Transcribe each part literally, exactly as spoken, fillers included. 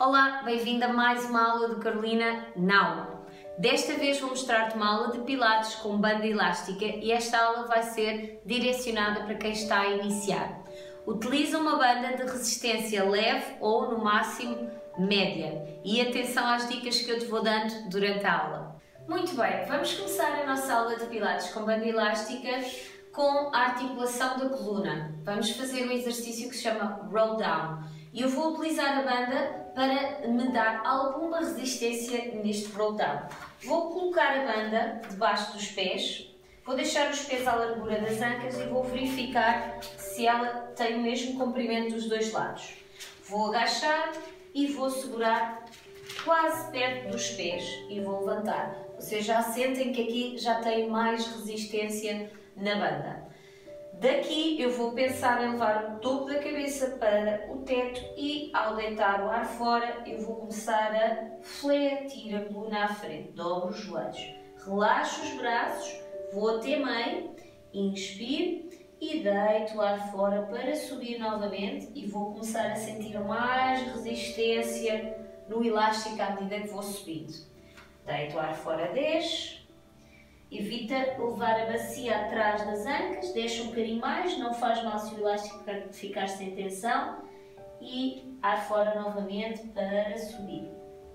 Olá, bem-vinda a mais uma aula do Carolina Now. Desta vez vou mostrar-te uma aula de pilates com banda elástica e esta aula vai ser direcionada para quem está a iniciar. Utiliza uma banda de resistência leve ou, no máximo, média. E atenção às dicas que eu te vou dando durante a aula. Muito bem, vamos começar a nossa aula de pilates com banda elástica com a articulação da coluna. Vamos fazer um exercício que se chama Roll Down. E eu vou utilizar a banda para me dar alguma resistência neste roll down. Vou colocar a banda debaixo dos pés, vou deixar os pés à largura das ancas e vou verificar se ela tem o mesmo comprimento dos dois lados. Vou agachar e vou segurar quase perto dos pés e vou levantar. Vocês já sentem que aqui já tem mais resistência na banda. Daqui eu vou pensar em levar o topo da cabeça para o teto e ao deitar o ar fora eu vvou começar a fletir a coluna à frente. Dobro os joelhos, relaxo os braços, vou até meio, inspiro e deito o ar fora para subir novamente e vou começar a sentir mais resistência no elástico à medida que vou subindo. Deito o ar fora, desce. Evita levar a bacia atrás das ancas, deixa um bocadinho mais, não faz mal se o elástico ficar sem tensão e ar fora novamente para subir.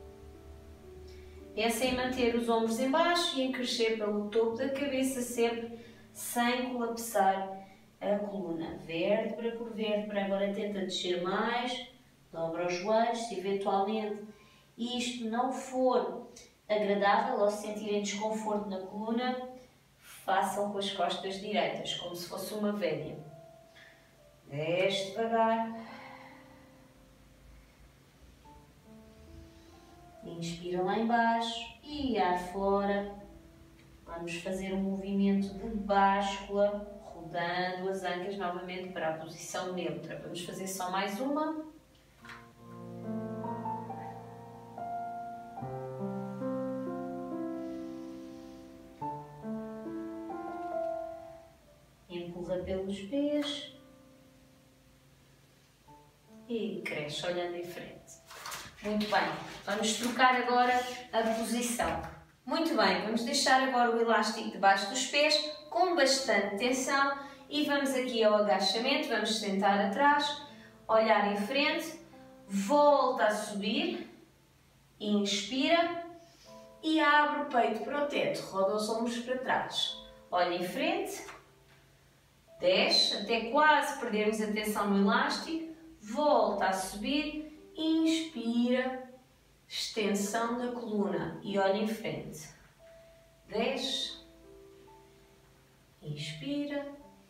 Pensa em manter os ombros em baixo e em crescer pelo topo da cabeça sempre sem colapsar a coluna. Vértebra por vértebra, agora tenta descer mais, dobra os joelhos, se eventualmente isto não for agradável ou se sentirem desconforto na coluna, façam com as costas direitas, como se fosse uma velha. Desce devagar. Inspira lá embaixo e ar fora. Vamos fazer um movimento de báscula, rodando as ancas novamente para a posição neutra. Vamos fazer só mais uma. Empurra pelos pés e cresce olhando em frente. Muito bem, vamos trocar agora a posição. Muito bem, vamos deixar agora o elástico debaixo dos pés com bastante tensão e vamos aqui ao agachamento, vamos sentar atrás, olhar em frente, volta a subir, inspira e abre o peito para o teto, roda os ombros para trás, olha em frente. Desce, até quase perdermos a tensão no elástico, volta a subir, inspira, extensão da coluna e olha em frente. Desce, inspira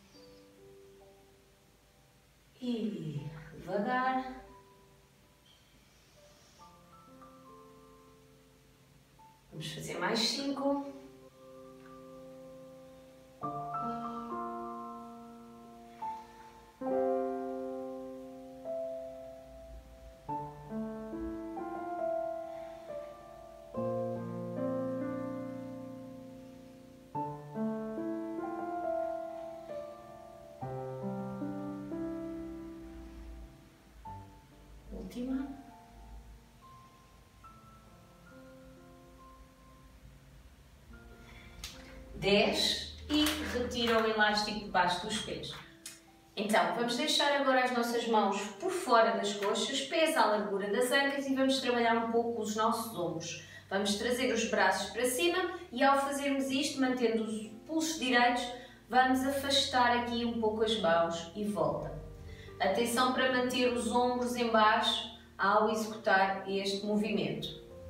e devagar. Vamos fazer mais cinco. Última. Desce e retira o elástico debaixo dos pés. Então, vamos deixar agora as nossas mãos por fora das coxas, pés à largura das ancas e vamos trabalhar um pouco os nossos ombros. Vamos trazer os braços para cima e ao fazermos isto, mantendo os pulsos direitos, vamos afastar aqui um pouco as mãos e volta. Atenção para manter os ombros em baixo ao executar este movimento.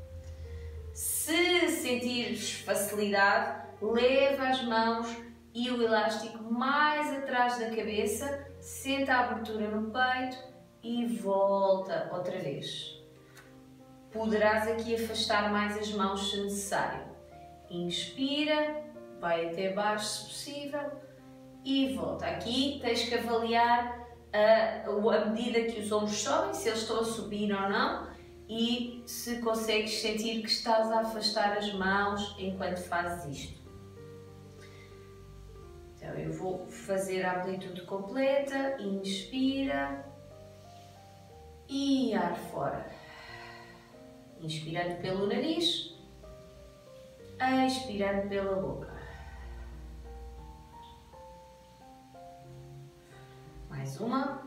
Se sentires facilidade, leva as mãos e o elástico mais atrás da cabeça, senta a abertura no peito e volta outra vez. Poderás aqui afastar mais as mãos se necessário. Inspira, vai até baixo se possível e volta. Aqui tens que avaliar a, a medida que os ombros sobem, se eles estão a subir ou não e se consegues sentir que estás a afastar as mãos enquanto fazes isto. Então eu vou fazer a amplitude completa, inspira e ar fora. Inspirando pelo nariz, expirando pela boca. Mais uma.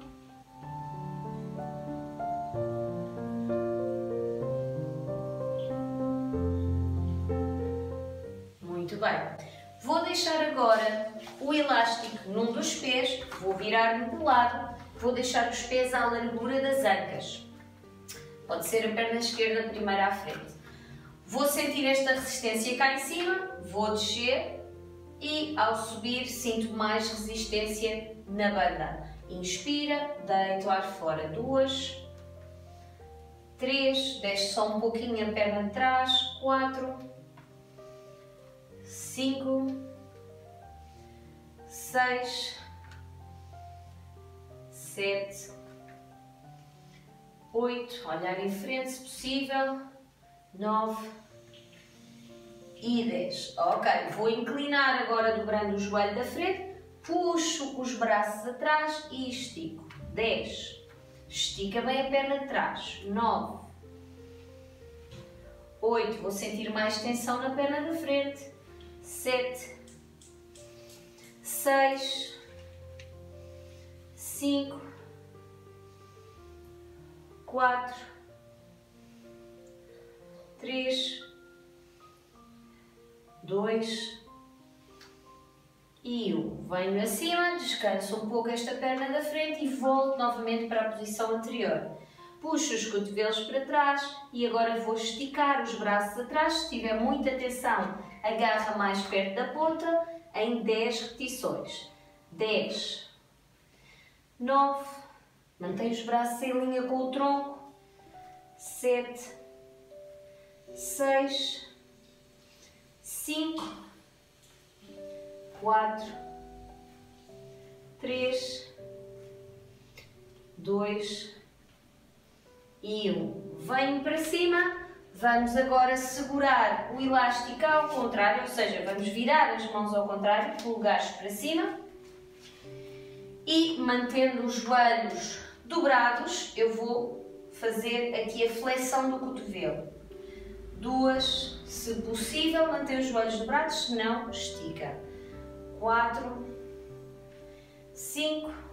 Muito bem. Vou deixar agora o elástico num dos pés, vou virar-me de lado, vou deixar os pés à largura das ancas. Pode ser a perna esquerda primeiro à frente. Vou sentir esta resistência cá em cima, vou descer e ao subir sinto mais resistência na banda. Inspira, deito o ar fora. Duas, três, desce só um pouquinho a perna de trás. Quatro, cinco, seis, sete, oito, olhar em frente se possível, nove e dez. Ok, vou inclinar agora dobrando o joelho da frente, puxo os braços atrás e estico. dez, estica bem a perna de trás. nove, oito, vou sentir mais tensão na perna da frente. sete, seis, cinco, quatro, três, dois e um. Venho acima, descanso um pouco esta perna da frente e volto novamente para a posição anterior. Puxo os cotovelos para trás e agora vou esticar os braços atrás. Se tiver muita tensão, agarra mais perto da ponta em dez repetições. dez, nove, mantém os braços em linha com o tronco. sete, seis, cinco, quatro, três, dois e um. Venho para cima, vamos agora segurar o elástico ao contrário, ou seja, vamos virar as mãos ao contrário, polegares para cima e mantendo os joelhos dobrados, eu vou fazer aqui a flexão do cotovelo. Duas, se possível, mantém os joelhos dobrados, se não, estica. Quatro, cinco,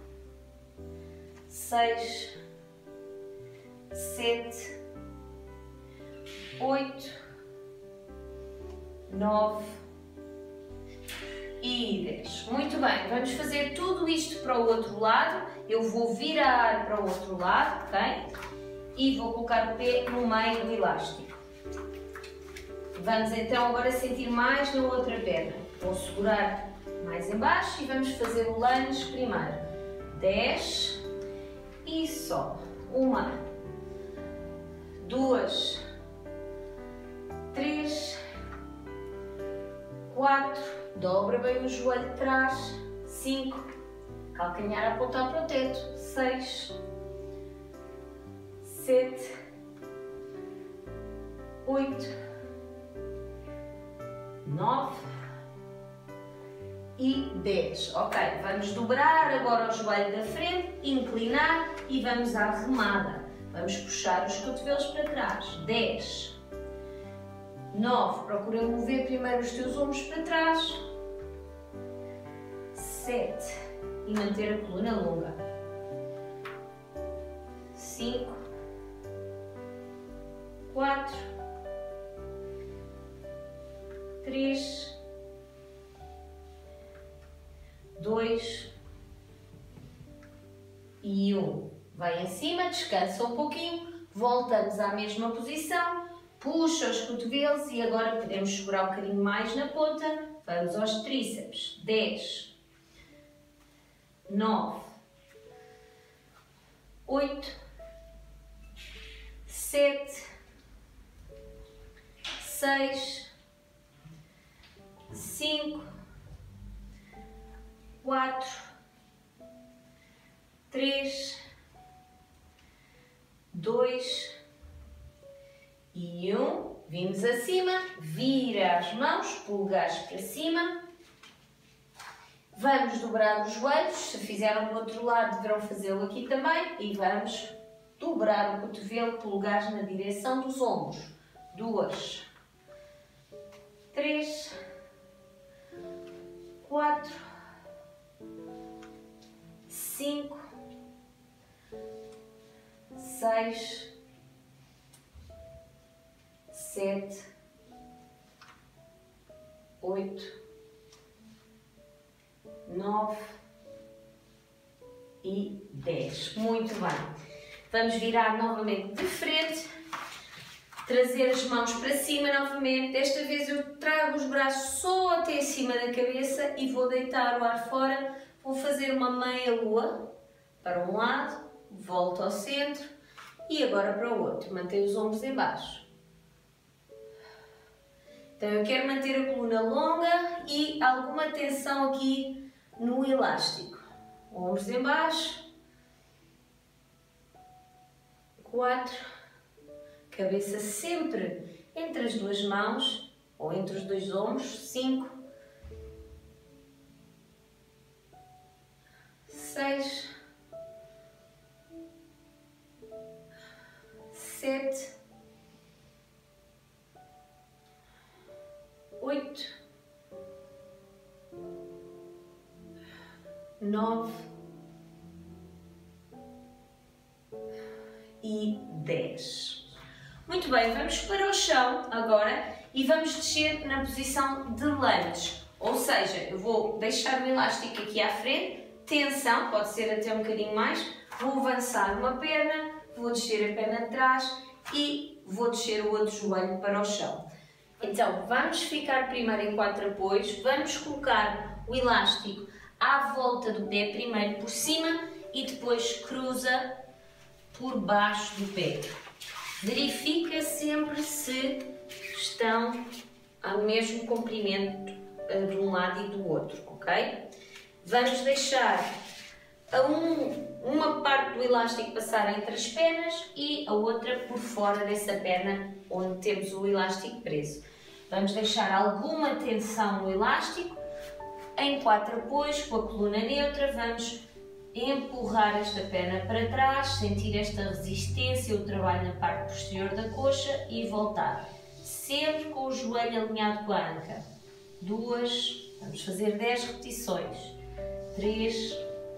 seis, sete, oito, nove e dez. Muito bem, vamos fazer tudo isto para o outro lado. Eu vou virar para o outro lado, ok? E vou colocar o pé no meio do elástico. Vamos então agora sentir mais na outra perna. Vou segurar mais em baixo e vamos fazer o lunge primeiro. dez e só. Uma, duas, três, quatro, dobra bem o joelho de trás. cinco, calcanhar a apontar para o teto. seis, sete, oito, nove e dez. Ok, vamos dobrar agora o joelho da frente, inclinar e vamos à remada. Vamos puxar os cotovelos para trás. dez, nove, procura mover primeiro os teus ombros para trás. sete, e manter a coluna longa. cinco, quatro, três, dois e um. Vai em cima, descansa um pouquinho, voltamos à mesma posição, puxa os cotovelos e agora podemos segurar um bocadinho mais na ponta. Vamos aos tríceps. dez, nove, oito, sete, seis, cinco, quatro, três, dois e um. Vimos acima, vira as mãos, polegares para cima. Vamos dobrar os joelhos, se fizeram do outro lado deverão fazê-lo aqui também. E vamos dobrar o cotovelo, polegares na direção dos ombros. duas, três, quatro, cinco, seis, sete, oito, nove e dez. Muito bem. Vamos virar novamente de frente, trazer as mãos para cima novamente. Desta vez eu trago os braços só até acima da cabeça e vou deitar o ar fora. Vou fazer uma meia lua para um lado, volto ao centro e agora para o outro. Mantenho os ombros em baixo. Então eu quero manter a coluna longa e alguma tensão aqui no elástico. Ombros em baixo. Quatro. Cabeça sempre entre as duas mãos ou entre os dois ombros. Cinco. Seis. Sete. Oito. Nove. E dez. Muito bem, vamos para o chão agora e vamos descer na posição de lunge. Ou seja, eu vou deixar o elástico aqui à frente, tensão, pode ser até um bocadinho mais, vou avançar uma perna, vou descer a perna de trás e vou descer o outro joelho para o chão. Então, vamos ficar primeiro em quatro apoios, vamos colocar o elástico à volta do pé, primeiro por cima e depois cruza por baixo do pé. Verifica sempre se estão ao mesmo comprimento de um lado e do outro, ok? Vamos deixar a um, uma parte do elástico passar entre as pernas e a outra por fora dessa perna onde temos o elástico preso. Vamos deixar alguma tensão no elástico. Em quatro apoios, com a coluna neutra, vamos empurrar esta perna para trás, sentir esta resistência, o trabalho na parte posterior da coxa e voltar. Sempre com o joelho alinhado com a anca. Duas, vamos fazer dez repetições. Três.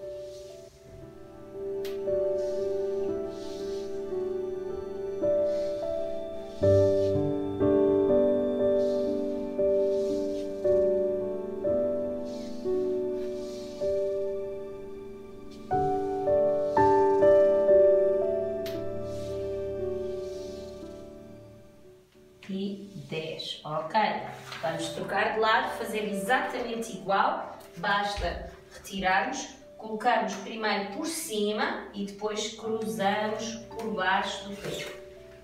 E dez, ok? Vamos trocar de lado, fazer exatamente igual, basta retirarmos, colocarmos primeiro por cima e depois cruzamos por baixo do pé.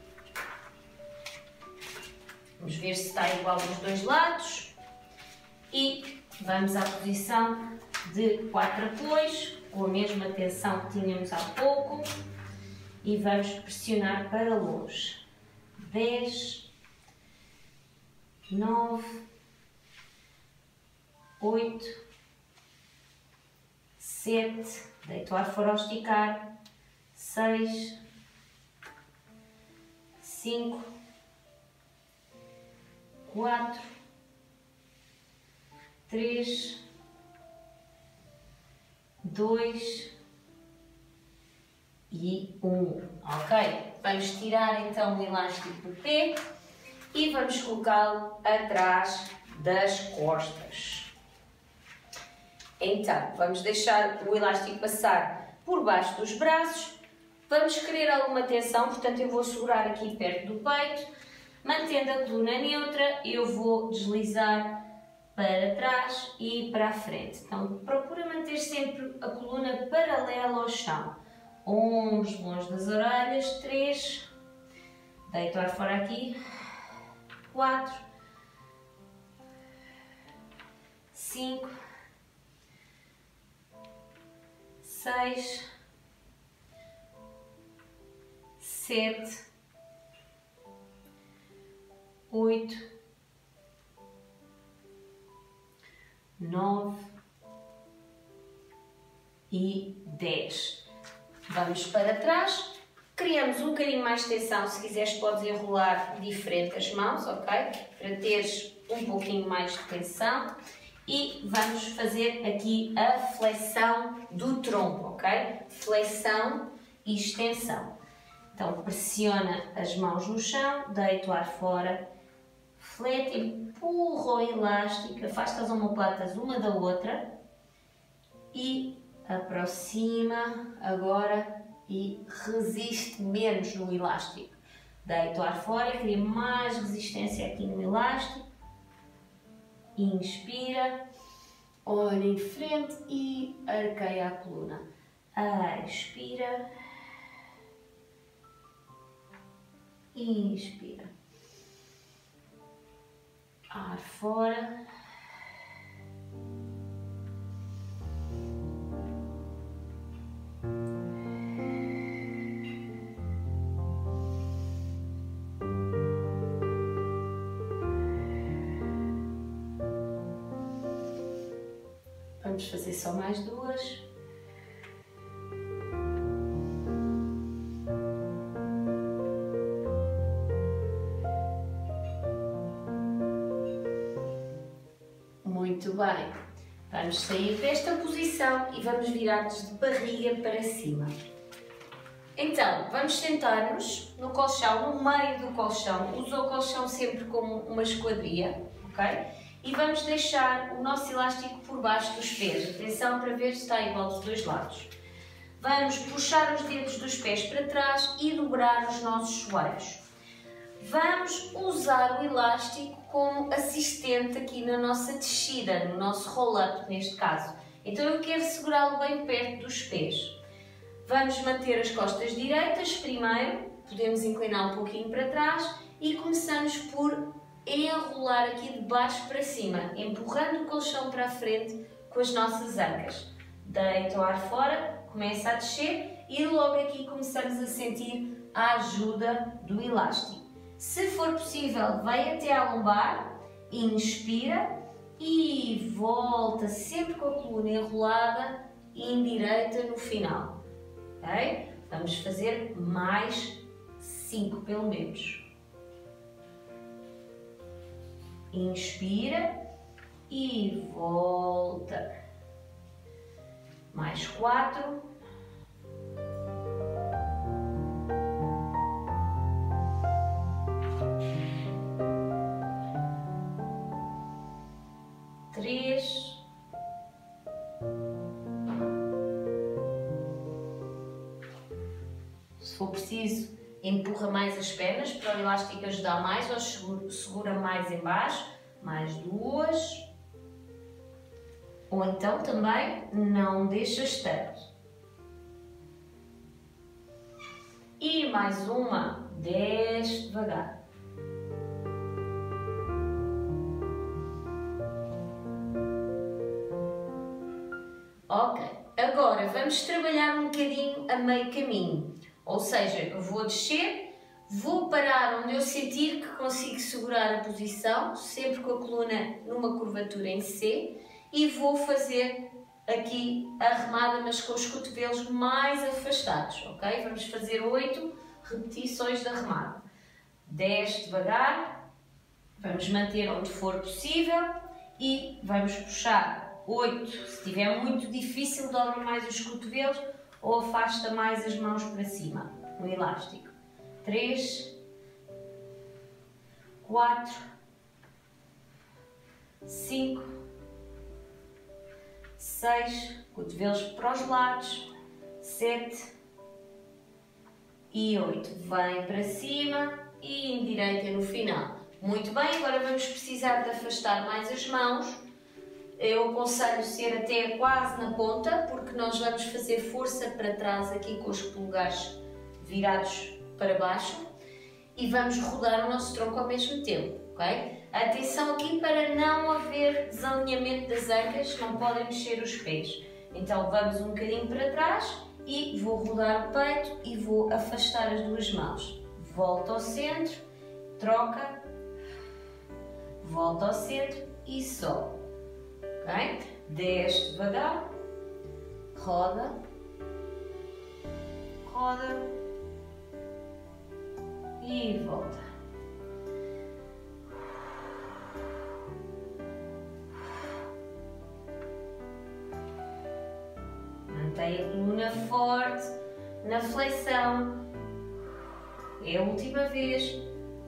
Vamos ver se está igual dos dois lados e vamos à posição de quatro apoios, com a mesma tensão que tínhamos há pouco e vamos pressionar para longe. dez, nove, oito, sete, deito o ar fora ao esticar, seis, cinco, quatro, três, dois e um. Ok? Vamos tirar então o elástico do pé e vamos colocá-lo atrás das costas. Então, vamos deixar o elástico passar por baixo dos braços. Vamos querer alguma tensão, portanto eu vou segurar aqui perto do peito, mantendo a coluna neutra, eu vou deslizar para trás e para a frente. Então, procura manter sempre a coluna paralela ao chão. Ombros longe das orelhas. três. Deito o ar fora aqui. quatro. cinco. seis. sete. oito. nove e dez. Vamos para trás, Criamos um bocadinho mais de tensão, se quiseres podes enrolar diferente as mãos, ok? Para teres um pouquinho mais de tensão. E vamos fazer aqui a flexão do tronco, ok? Flexão e extensão. Então pressiona as mãos no chão, deita o ar fora, flete, empurra o elástico, afasta as omoplatas uma da outra e aproxima agora e resiste menos no elástico. Deita o ar fora, cria mais resistência aqui no elástico. Inspira, olha em frente e arqueia a coluna. Expira. Inspira. Ar fora. Vamos fazer só mais duas. Muito bem. Vamos sair desta posição e vamos virar-nos de barriga para cima. Então, vamos sentar-nos no colchão, no meio do colchão. Usa o colchão sempre como uma esquadria, ok? E vamos deixar o nosso elástico por baixo dos pés. Atenção para ver se está igual dos dois lados. Vamos puxar os dedos dos pés para trás e dobrar os nossos joelhos. Vamos usar o elástico como assistente aqui na nossa descida, no nosso roll-up neste caso. Então eu quero segurá-lo bem perto dos pés. Vamos manter as costas direitas primeiro, podemos inclinar um pouquinho para trás e começamos por enrolar aqui de baixo para cima, empurrando o colchão para a frente com as nossas ancas. Deita o ar fora, começa a descer e logo aqui começamos a sentir a ajuda do elástico. Se for possível, vem até à lombar, inspira e volta sempre com a coluna enrolada e endireita no final. Ok? Vamos fazer mais cinco pelo menos. Inspira e volta. Mais quatro. Três. Se for preciso, empurra mais as pernas para o elástico ajudar mais ou segura, segura mais em baixo. Mais duas. Ou então também não deixas tanto. E mais uma. Desce devagar. Ok. Agora vamos trabalhar um bocadinho a meio caminho. Ou seja, eu vou descer, vou parar onde eu sentir que consigo segurar a posição, sempre com a coluna numa curvatura em C, e vou fazer aqui a remada, mas com os cotovelos mais afastados, ok? Vamos fazer oito repetições da remada. Desce devagar, vamos manter onde for possível e vamos puxar oito. Se estiver muito difícil, dobra mais os cotovelos ou afasta mais as mãos para cima, no elástico. Três, quatro, cinco, seis, cotovelos para os lados, sete e oito. Vem para cima e endireita no final. Muito bem, agora vamos precisar de afastar mais as mãos. Eu aconselho ser até quase na ponta, porque nós vamos fazer força para trás aqui com os polegares virados para baixo e vamos rodar o nosso tronco ao mesmo tempo, ok? Atenção aqui para não haver desalinhamento das ancas, não podem mexer os pés. Então vamos um bocadinho para trás e vou rodar o peito e vou afastar as duas mãos. Volta ao centro, troca, volta ao centro e sobe. Okay? Desce devagar, roda, roda, e volta. Mantém a coluna forte na flexão. É a última vez.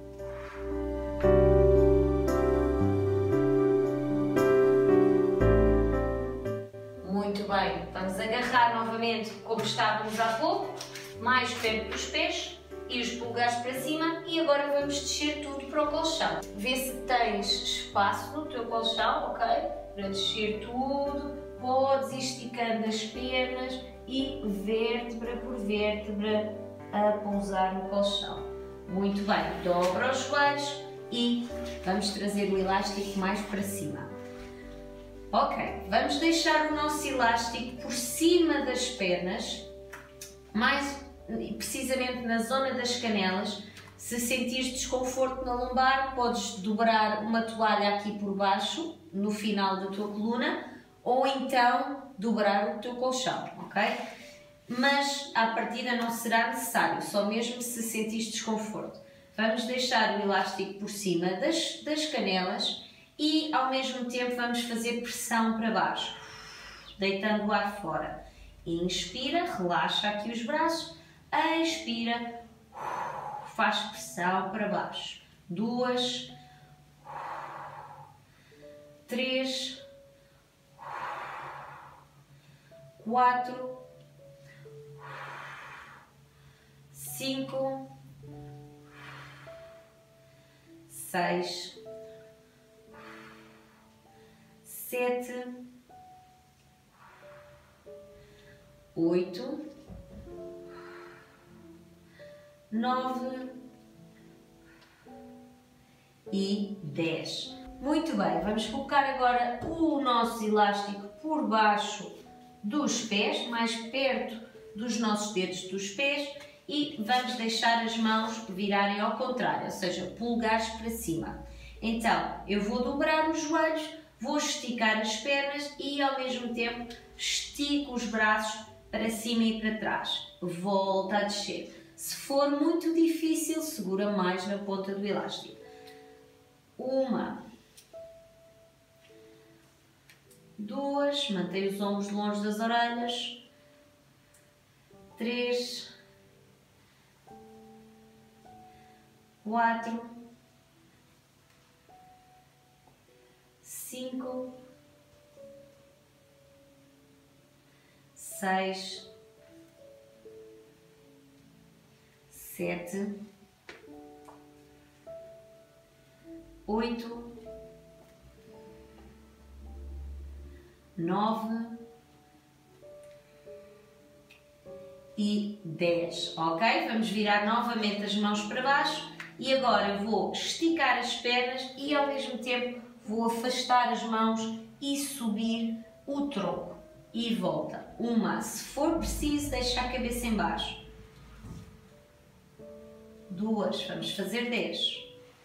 Muito bem, vamos agarrar novamente como estávamos há pouco, mais perto dos pés e os polegares para cima, e agora vamos descer tudo para o colchão. Vê se tens espaço no teu colchão, ok? Para descer tudo, podes ir esticando as pernas e vértebra por vértebra a pousar no colchão. Muito bem, dobra os joelhos e vamos trazer o elástico mais para cima. Ok, vamos deixar o nosso elástico por cima das pernas, mais precisamente na zona das canelas. Se sentires desconforto na lombar, podes dobrar uma toalha aqui por baixo, no final da tua coluna, ou então dobrar o teu colchão, ok? Mas à partida não será necessário, só mesmo se sentires desconforto. Vamos deixar o elástico por cima das, das canelas e ao mesmo tempo vamos fazer pressão para baixo, deitando o ar fora. Inspira, relaxa aqui os braços, expira, faz pressão para baixo. Duas, três, quatro, cinco, seis, sete, oito, nove e dez. Muito bem, vamos colocar agora o nosso elástico por baixo dos pés, mais perto dos nossos dedos dos pés, e vamos deixar as mãos virarem ao contrário, ou seja, polegares para cima. Então, eu vou dobrar os joelhos, vou esticar as pernas e ao mesmo tempo estico os braços para cima e para trás. Volta a descer. Se for muito difícil, segura mais na ponta do elástico. Uma, duas, mantém os ombros longe das orelhas. Três, quatro, cinco, seis, sete, oito, nove e dez, ok? Vamos virar novamente as mãos para baixo e agora vou esticar as pernas e ao mesmo tempo vou afastar as mãos e subir o tronco. E volta. Uma, se for preciso, deixa a cabeça em baixo. Duas, vamos fazer dez.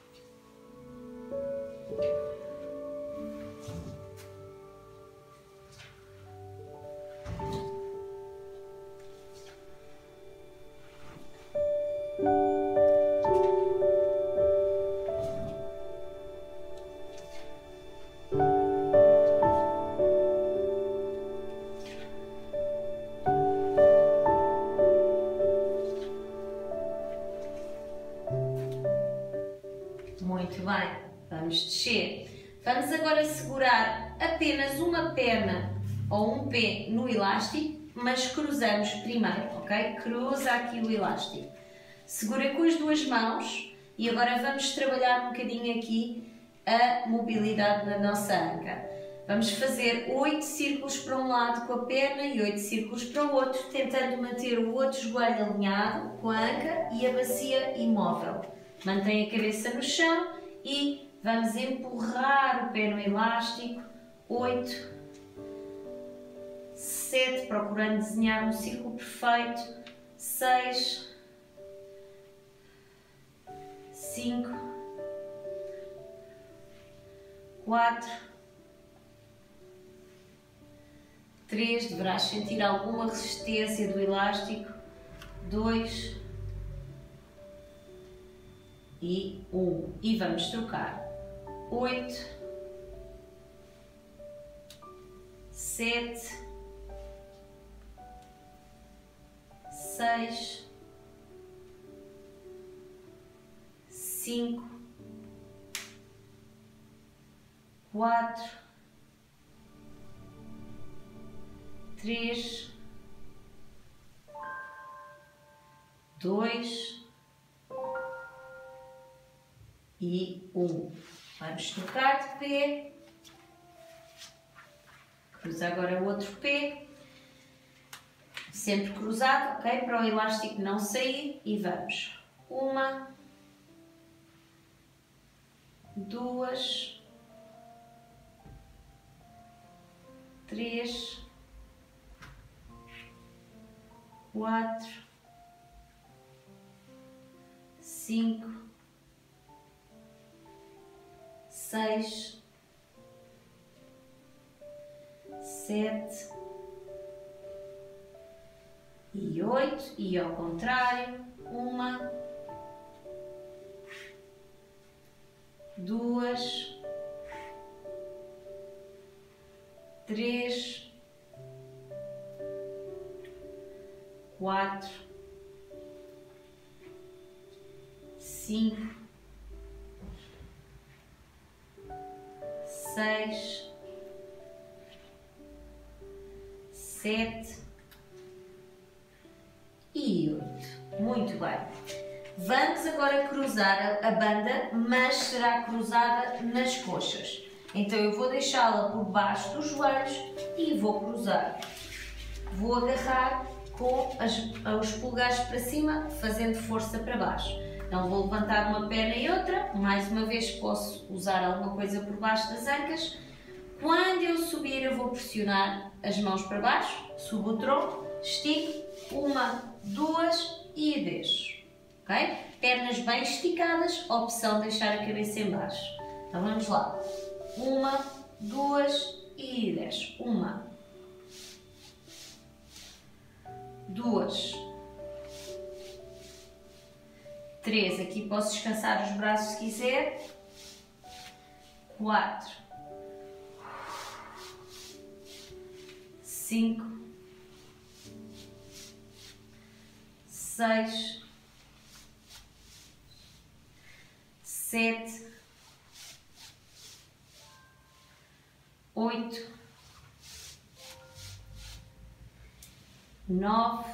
Muito bem, vamos descer. Vamos agora segurar apenas uma perna ou um pé no elástico, mas cruzamos primeiro, ok? Cruza aqui o elástico. Segura com as duas mãos e agora vamos trabalhar um bocadinho aqui a mobilidade na nossa anca. Vamos fazer oito círculos para um lado com a perna e oito círculos para o outro, tentando manter o outro joelho alinhado com a anca e a bacia imóvel. Mantém a cabeça no chão e vamos empurrar o pé no elástico. oito, sete, procurando desenhar um círculo perfeito. seis, cinco, quatro, três, deverás sentir alguma resistência do elástico. dois, e um. E vamos trocar. Oito, sete, seis, cinco, quatro, três, dois e um. Vamos trocar de pé. Cruza agora o outro pé. Sempre cruzado, ok? Para o elástico não sair. E vamos. Uma, duas, três, quatro, cinco, seis, sete e oito, e ao contrário, uma, duas, três, quatro, cinco, seis, sete e oito. Muito bem. Vamos agora cruzar a banda, mas será cruzada nas coxas. Então eu vou deixá-la por baixo dos joelhos e vou cruzar. Vou agarrar com as, os polegares para cima, fazendo força para baixo. Então vou levantar uma perna e outra. Mais uma vez posso usar alguma coisa por baixo das ancas. Quando eu subir, eu vou pressionar as mãos para baixo, subo o tronco, estico, uma, duas e desço. Okay? Pernas bem esticadas, opção deixar a cabeça em baixo. Então vamos lá. Uma, duas e desço. Uma, duas, três. Aqui posso descansar os braços se quiser. Quatro, cinco, seis, sete, oito, nove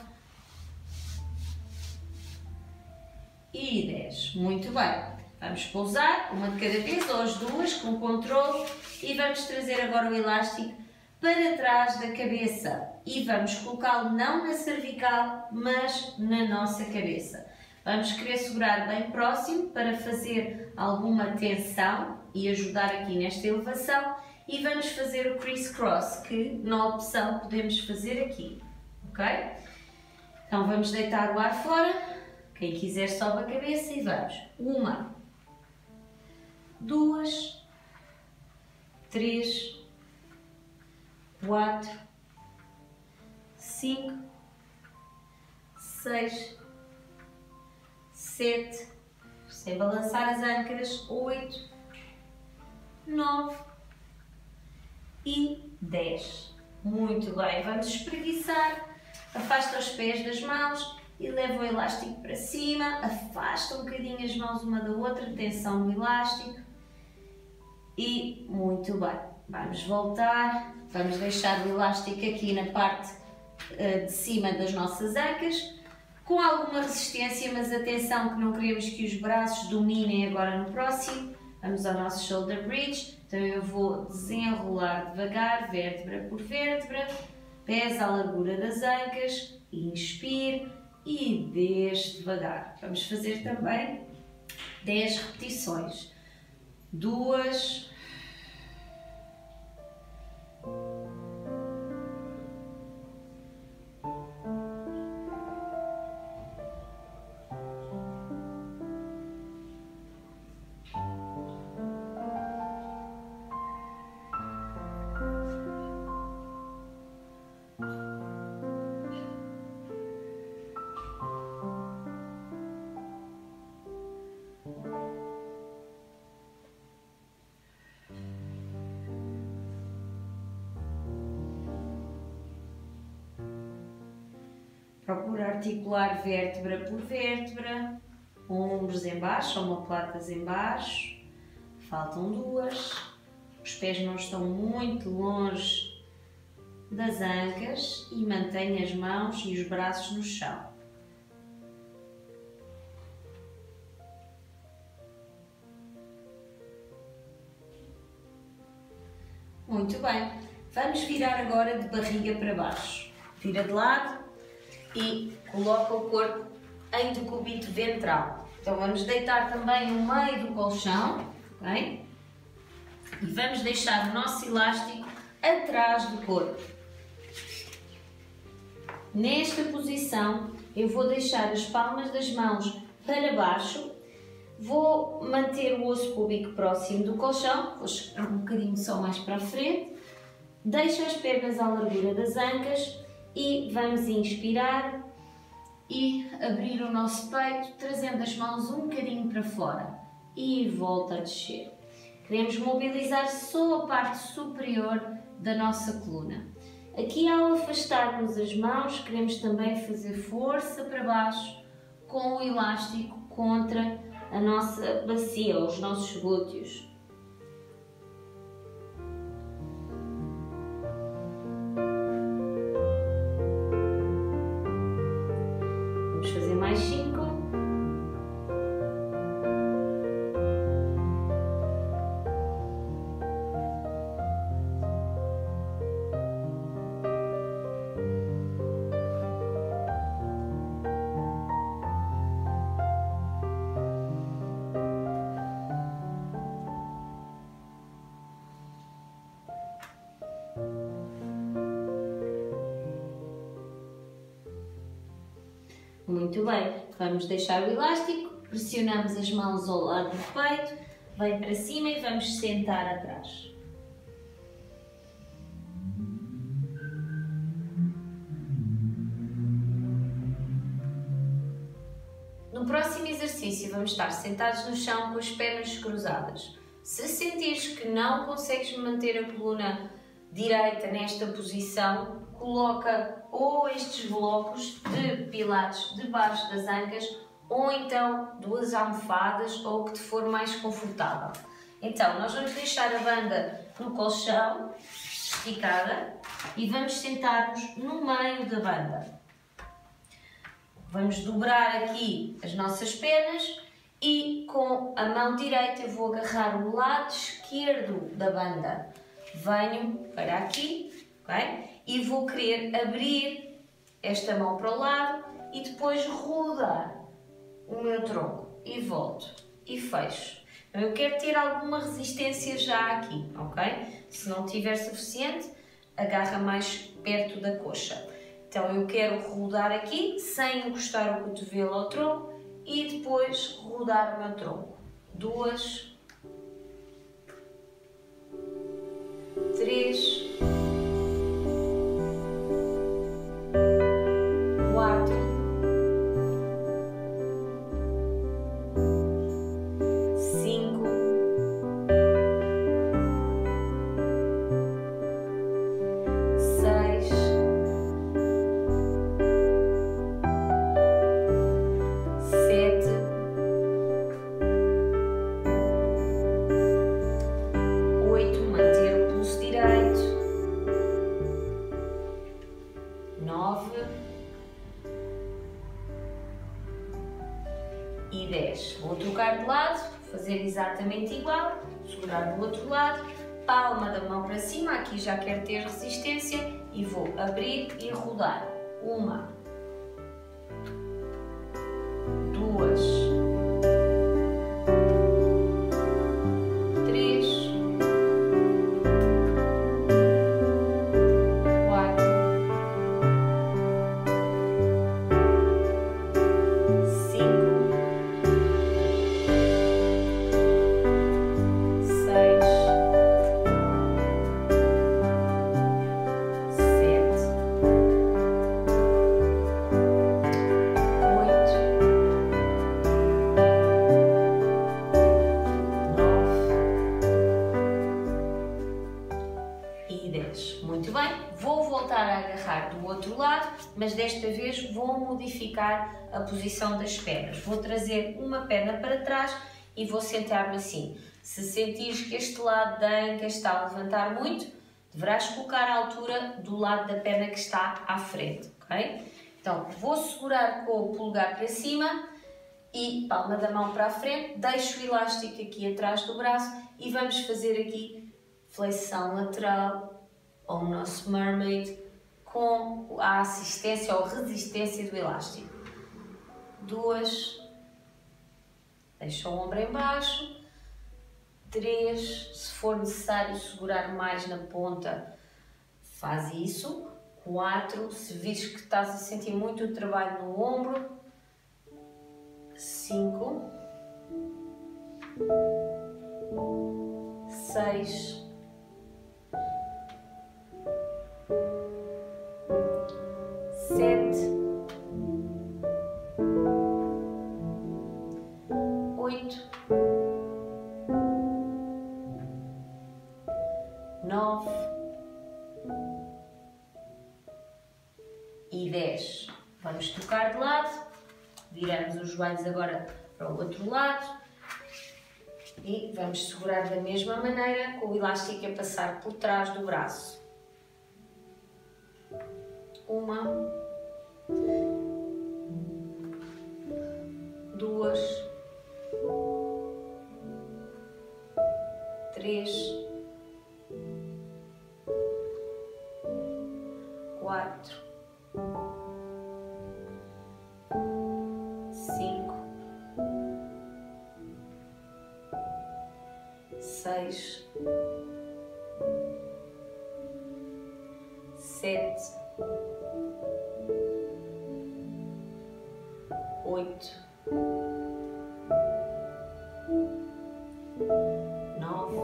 e dez. Muito bem. Vamos pousar uma de cada vez ou as duas com controle e vamos trazer agora o elástico para trás da cabeça e vamos colocá-lo não na cervical, mas na nossa cabeça. Vamos querer segurar bem próximo para fazer alguma tensão e ajudar aqui nesta elevação e vamos fazer o criss-cross, que na opção podemos fazer aqui, ok? Então vamos deitar o ar fora, quem quiser sobe a cabeça e vamos. Uma, duas, três, quatro, cinco, seis, sete, sem balançar as âncoras, oito, nove e dez. Muito bem, vamos espreguiçar, afasta os pés das mãos e leva o elástico para cima, afasta um bocadinho as mãos uma da outra, tensão no elástico e muito bem. Vamos voltar, vamos deixar o elástico aqui na parte uh, de cima das nossas ancas, com alguma resistência, mas atenção que não queremos que os braços dominem agora no próximo. Vamos ao nosso shoulder bridge, então eu vou desenrolar devagar, vértebra por vértebra, pés à largura das ancas, inspire e desce devagar. Vamos fazer também dez repetições. Duas, Procura articular vértebra por vértebra, ombros em baixo, omoplatas em baixo, faltam duas, os pés não estão muito longe das ancas e mantenha as mãos e os braços no chão. Muito bem, vamos virar agora de barriga para baixo. Vira de lado e coloca o corpo em decúbito ventral. Então vamos deitar também no meio do colchão, ok? E vamos deixar o nosso elástico atrás do corpo. Nesta posição eu vou deixar as palmas das mãos para baixo. Vou manter o osso púbico próximo do colchão, vou chegar um bocadinho só mais para a frente, deixo as pernas à largura das ancas e vamos inspirar e abrir o nosso peito, trazendo as mãos um bocadinho para fora e volta a descer. Queremos mobilizar só a parte superior da nossa coluna. Aqui, ao afastarmos as mãos, queremos também fazer força para baixo com o elástico contra a nossa bacia, os nossos glúteos. Vamos fazer mais cinco. Muito bem, vamos deixar o elástico, pressionamos as mãos ao lado do peito, vem para cima e vamos sentar atrás. No próximo exercício vamos estar sentados no chão com as pernas cruzadas. Se sentires que não consegues manter a coluna direita nesta posição, coloca ou estes blocos de pilates debaixo das ancas ou então duas almofadas ou o que te for mais confortável. Então, nós vamos deixar a banda no colchão, esticada, e vamos sentar-nos no meio da banda. Vamos dobrar aqui as nossas pernas e com a mão direita eu vou agarrar o lado esquerdo da banda. Venho para aqui, ok? E vou querer abrir esta mão para o lado e depois rodar o meu tronco e volto e fecho. Então, eu quero ter alguma resistência já aqui, ok? Se não tiver suficiente, agarra mais perto da coxa. Então eu quero rodar aqui sem encostar o cotovelo ao tronco e depois rodar o meu tronco. Duas, três, e dez. Vou trocar de lado, fazer exatamente igual, segurar do outro lado, palma da mão para cima, aqui já quero ter resistência e vou abrir e rodar. Uma, duas, três, quatro, cinco, voltar a agarrar do outro lado, mas desta vez vou modificar a posição das pernas. Vou trazer uma perna para trás e vou sentar-me assim. Se sentires que este lado da anca está a levantar muito, deverás colocar a altura do lado da perna que está à frente, ok? Então, vou segurar com o polegar para cima e palma da mão para a frente, deixo o elástico aqui atrás do braço e vamos fazer aqui flexão lateral ou o nosso mermaid com a assistência ou resistência do elástico. Duas, deixa o ombro em baixo, três, se for necessário segurar mais na ponta, faz isso, quatro, se vires que estás a sentir muito o trabalho no ombro, cinco, seis, sete, oito, nove e dez. Vamos tocar de lado, viramos os joelhos agora para o outro lado e vamos segurar da mesma maneira com o elástico a passar por trás do braço. Uma, duas, três, quatro, cinco, seis, sete, oito, nove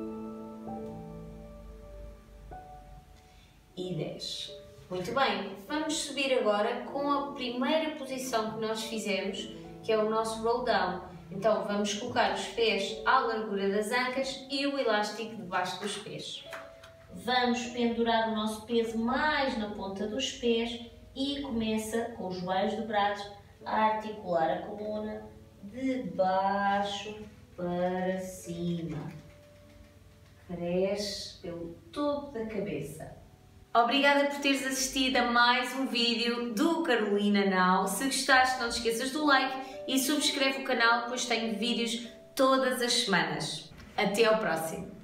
e dez. Muito bem, vamos subir agora com a primeira posição que nós fizemos, que é o nosso roll down. Então vamos colocar os pés à largura das ancas e o elástico debaixo dos pés. Vamos pendurar o nosso peso mais na ponta dos pés e começa com os joelhos dobrados a articular a coluna de baixo para cima. Cresce pelo topo da cabeça. Obrigada por teres assistido a mais um vídeo do Carolina Now. Se gostaste, não te esqueças do like e subscreve o canal, pois tenho vídeos todas as semanas. Até ao próximo!